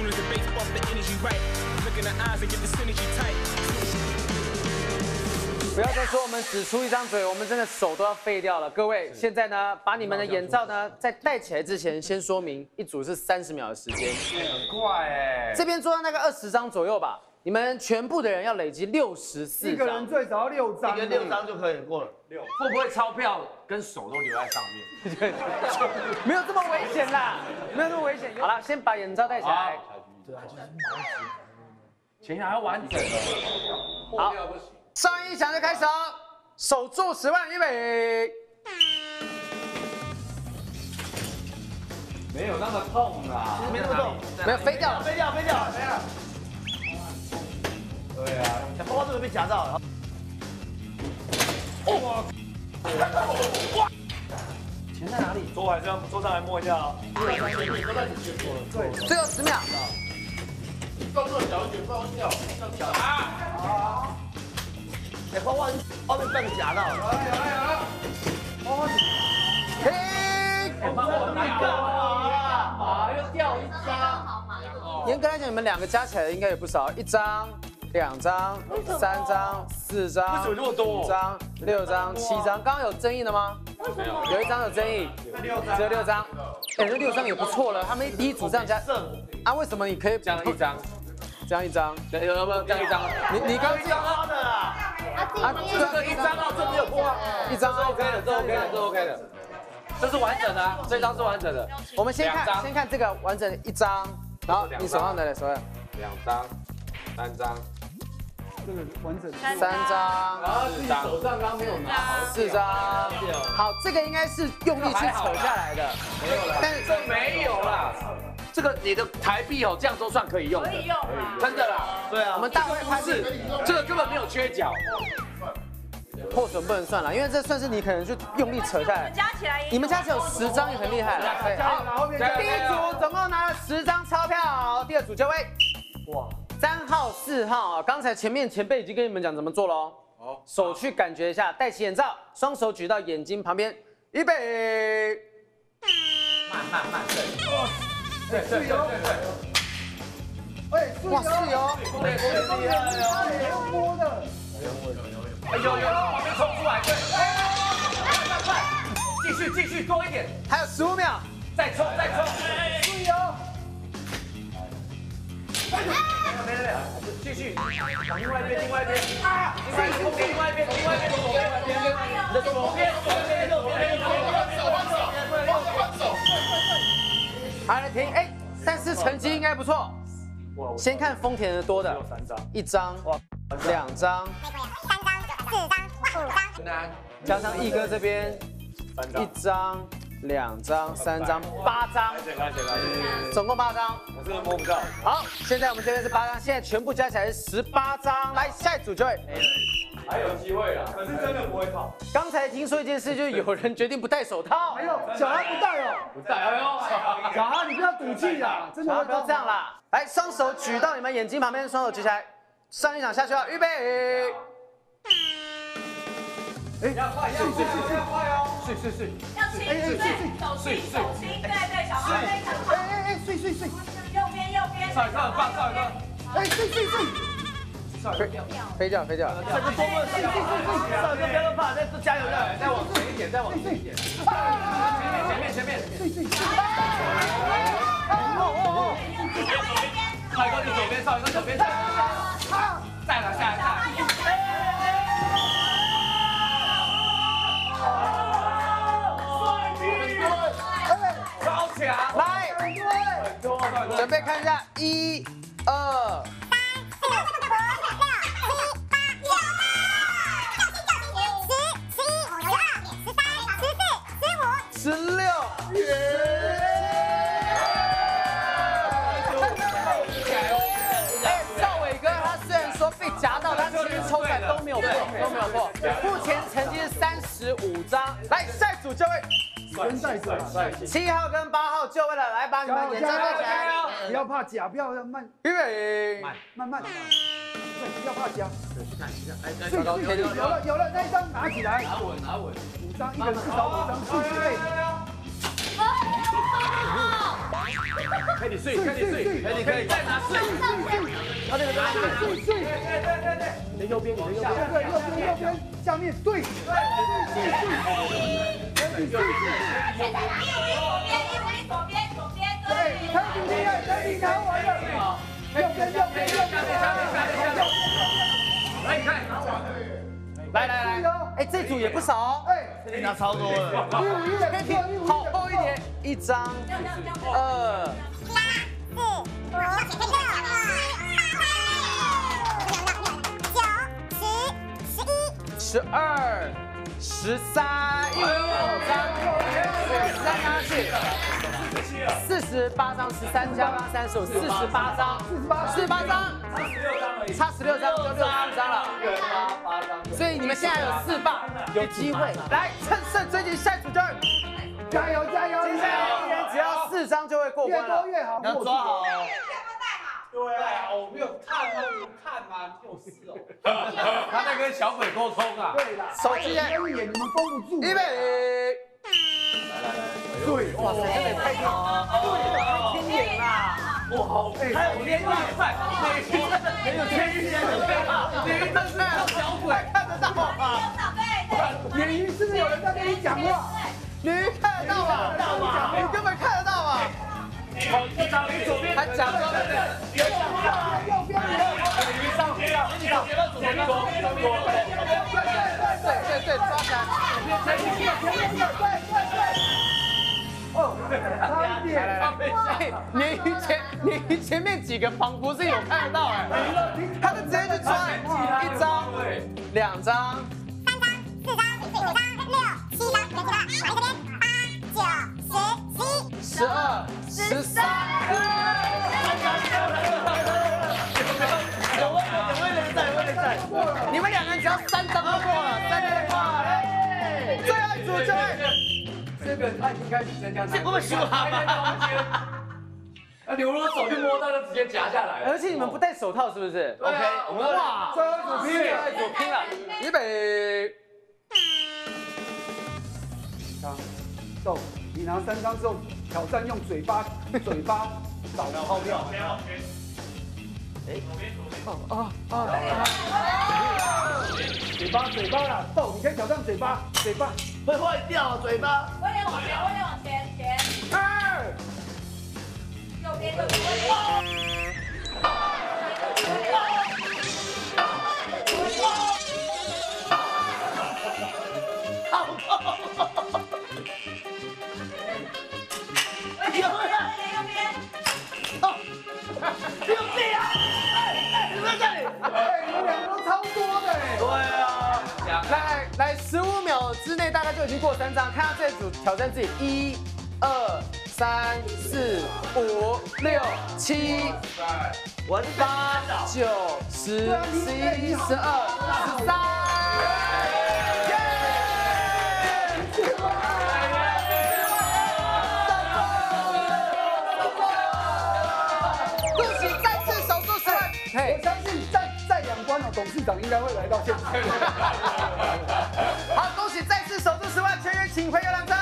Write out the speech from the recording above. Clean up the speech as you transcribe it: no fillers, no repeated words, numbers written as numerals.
不要再说我们只出一张嘴，我们真的手都要废掉了。各位，现在呢，把你们的眼罩呢，在戴起来之前，先说明一组是30秒的时间， 很快哎。 这边做到那个20张左右吧。你们全部的人要累积64张， 一个人最少要6张， 一个6张就可以过了。 会不会钞票跟手都留在上面？ 对，没有这么危险啦，没有这么危险。好了，先把眼罩戴起来。 前面还要完整的。 好，上一响就开始哦，守住10万，预备。 没有那么痛啦， 没那么痛， 没有飞掉了， 飞掉。对啊，小包包这个被夹到了。 哇！钱在哪里？桌上来摸一下啊。 对，最后10秒。 动作小一点，不要掉，这样夹啊！哎，花花被半个夹到了。 停！ 又掉1张。 严格来讲，你们2个加起来应该也不少，1张、2张、3张、4张， 为什么这么多 ？5张、6张、7张，刚刚有争议的吗？ 没有， 有1张有争议，只有6张。哎，这6张也不错了，他们第一组这样加，啊，为什么你可以这样1张？ 这样1张？ 有没有这样1张？ 你刚刚花的啦。 啊， 这个1张啊，这没有破啊 ，1张 OK 的，这 OK 的，这 OK 的。这是完整的啊，这张是完整的。 我们先看这个完整1张，然后你手上的手上 2张、3张。 这个完整 3张， 然后自己手上刚没有拿好 4张，好，这个应该是用力去扯下来的， 没有了，但是这没有啦。这个你的台币哦，这样都算可以用的，可以用，真的啦。 对啊， 我们大会拍是这个根本没有缺角， 破损不能算了，因为这算是你可能就用力扯下来。 加起来， 你们加起来有10张也很厉害了。对，好，第一组总共拿了10张钞票，第2组就位。哇，3号、4号啊，刚才前辈已经跟你们讲怎么做了哦。好，手去感觉一下，戴起眼罩，双手举到眼睛旁边，预备。 慢，对。 哎， 哇，是哟， 摸的， 有，旁边冲出来，对，快，继续多一点， 还有15秒， 再冲， 是哟， 没，继续，往另外一边，另外一边，你的左边， 好，来停，哎，但是成绩应该不错。先看丰田的多的，1张、2张、 3张、4张、5张， 加上毅哥这边1张、2张、3张、8张，总共8张。 我真的摸不到。 好，现在我们这边是8张，现在全部加起来是18张。来，下一组就会。 还有机会啦，可是真的不会套。 刚才听说一件事，就是有人决定不戴手套。 哎呦，小孩不戴哦， 不戴，哎呦， 小孩你不要赌气啦，真的会不要这样啦。来，双手举到你们眼睛旁边，双手举起来，上一场下去了，预备。 哎， 要快哦，睡， 要轻，手轻，对，小孩非常好。 哎，睡， 右边， 少一个很棒， 哎，睡， 飞掉。 整个多么睡，上一个不要怕，再加油的， 再往前一点，前面，少一个你左边，少一个左边，再来，下来。超强！ 来，准备看一下，1、2。16，赵伟哥他虽然说被夹到，但其实抽出来都没有破。目前成绩是35张。来，下一组就位。7号跟8号就位了，来把你们眼罩戴起来， 不要怕假，不要慢， 预备， 慢，对，不要怕假。 来， 有了，那一张拿起来， 拿稳。 5张，一个人至少5张，对。 可以睡，可以睡，可以可以再拿睡，他那个拿睡， 对， 你的右边，你的右边， 对，右边，下面对， 左边， 对，太厉害，太厉害，完了，右边， 来你看， 来，哎，这组也不少哦。 哎， 这里拿超多了。 好厚一点，1张、2、12、13，一张，13拿去，48张，13加8 35，48张，48张，差16张就64张了。所以你们现在有4霸，有机会。来，趁胜追击下一组就。 加油！ 接下来一人只要4张就会过越关了多。越好， 要抓好哦。 对啊，我没有看啊，你看嘛，就是哦。他在跟小鬼沟通啊。 对啦， 手机演你们封不住。 预备， 对， 哇塞，真的太天眼啦！ 哇，好，还有连续赛，很有天运的，连续这是小鬼看得到吗？ 鲶鱼是不是有人在跟你讲话？ 你看得到吗？你根本看得到吗？ 好，你左边， 还假装的。 右边， 你上边啊，你上边左边左， 对，抓起来。 哦，差一点。 鲶鱼前面几个仿佛是有看得到哎，他就直接去抓，1张、2张、12、13。 有位人在。 你们2个人只要3张就过了，3张就过了。最后一组就会。 这个他已经开始增加， 这会输他吗？ 刘罗手去摸，他就直接夹下来了。 而且你们不戴手套是不是 OK， 我们哇， 最后一组拼了， 拼了，预备。 走，你拿3张之后，挑战用嘴巴找钞票。嘴巴啦，豆，你可以挑战嘴巴， 会坏掉嘴巴。 我脸往前，前。 2。 右边。 你们2个都超多的哎。 对啊， 来，15秒之内大概就已经过3张，看到这组挑战自己，1、2、3、4、5、6、7、8、9、10、11、12、13。恭喜再次守住10万！ 我相信再2关董事长应该会来到现场。 好，恭喜再次守住10万，全员请回游览车。